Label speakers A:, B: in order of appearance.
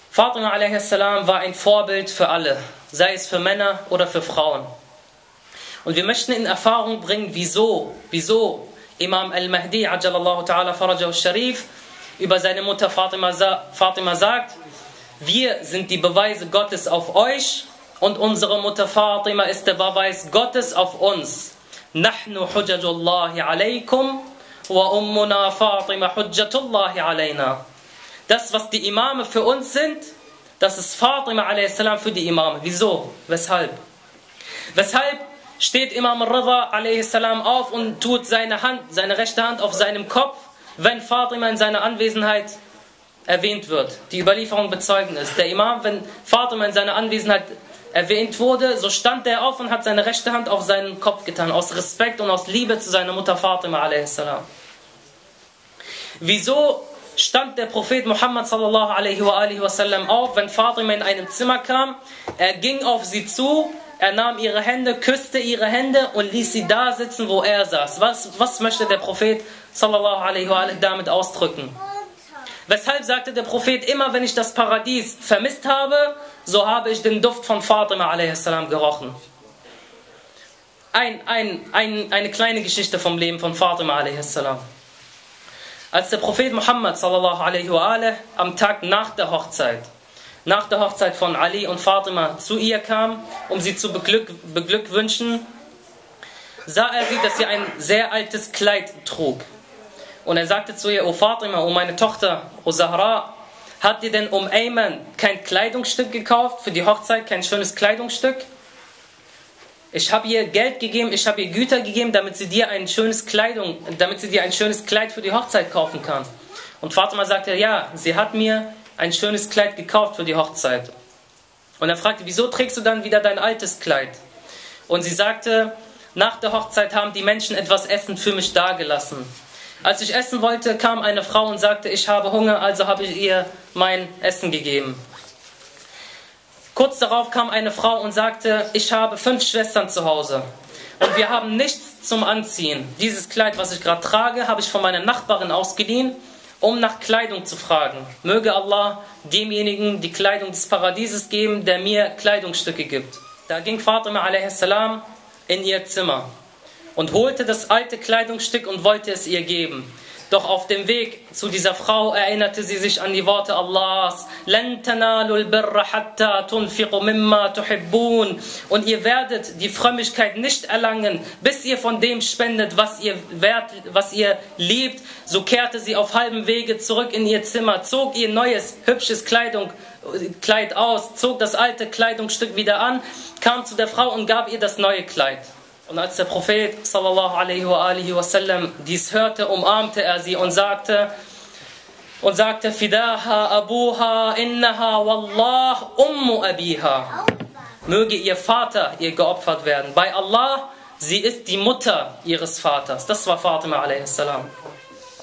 A: Fatima a.s. war ein Vorbild für alle, sei es für Männer oder für Frauen. Und wir möchten in Erfahrung bringen, wieso Imam al-Mahdi ajalallahu ta'ala farajahu sharif über seine Mutter Fatima sagt: Wir sind die Beweise Gottes auf euch und unsere Mutter Fatima ist der Beweis Gottes auf uns. Nahnu hujjajullahi alaykum wa ummuna Fatima hujjatullahi alayna. Das, was die Imame für uns sind, das ist Fatima a.s. für die Imame. Wieso? Weshalb? Weshalb steht Imam al-Ridha a.s. auf und tut seine rechte Hand auf seinem Kopf, wenn Fatima in seiner Anwesenheit erwähnt wird? Die Überlieferung bezeugen es. Der Imam, wenn Fatima in seiner Anwesenheit erwähnt wurde, so stand er auf und hat seine rechte Hand auf seinen Kopf getan, aus Respekt und aus Liebe zu seiner Mutter Fatima a.s. Wieso stand der Prophet Muhammad sallallahu alaihi wa sallam auf, wenn Fatima in einem Zimmer kam? Er ging auf sie zu, er nahm ihre Hände, küsste ihre Hände und ließ sie da sitzen, wo er saß. Was möchte der Prophet sallallahu alaihi wa sallam damit ausdrücken? Weshalb sagte der Prophet, immer wenn ich das Paradies vermisst habe, so habe ich den Duft von Fatima a.s. gerochen. Eine kleine Geschichte vom Leben von Fatima a.s. Als der Prophet Muhammad sallallahu alaihi wa sallam am Tag nach der Hochzeit von Ali und Fatima zu ihr kam, um sie zu beglückwünschen, sah er sie, dass sie ein sehr altes Kleid trug. Und er sagte zu ihr: O Fatima, o meine Tochter, o Zahra, hat dir denn Ayman kein Kleidungsstück gekauft für die Hochzeit, kein schönes Kleidungsstück? Ich habe ihr Geld gegeben, ich habe ihr Güter gegeben, damit sie dir ein schönes Kleid für die Hochzeit kaufen kann. Und Fatima sagte: Ja, sie hat mir ein schönes Kleid gekauft für die Hochzeit. Und er fragte: Wieso trägst du dann wieder dein altes Kleid? Und sie sagte: Nach der Hochzeit haben die Menschen etwas Essen für mich dagelassen. Als ich essen wollte, kam eine Frau und sagte: Ich habe Hunger, also habe ich ihr mein Essen gegeben. Kurz darauf kam eine Frau und sagte: Ich habe 5 Schwestern zu Hause und wir haben nichts zum Anziehen. Dieses Kleid, was ich gerade trage, habe ich von meiner Nachbarin ausgeliehen, um nach Kleidung zu fragen. Möge Allah demjenigen die Kleidung des Paradieses geben, der mir Kleidungsstücke gibt. Da ging Fatima a.s. in ihr Zimmer und holte das alte Kleidungsstück und wollte es ihr geben. Doch auf dem Weg zu dieser Frau erinnerte sie sich an die Worte Allahs: لَن تَنَالُوا الْبِرَّ حَتَّى تُنْفِقُوا مِمَّا تُحِبُّونَ. Und ihr werdet die Frömmigkeit nicht erlangen, bis ihr von dem spendet, was ihr liebt. So kehrte sie auf halbem Wege zurück in ihr Zimmer, zog ihr neues, hübsches Kleid aus, zog das alte Kleidungsstück wieder an, kam zu der Frau und gab ihr das neue Kleid. Und als der Prophet sallallahu alaihi wa sallam dies hörte, umarmte er sie und sagte: Fidaha abuha innaha wallah ummu abiha. Möge ihr Vater ihr geopfert werden. Bei Allah, sie ist die Mutter ihres Vaters. Das war Fatima a.s.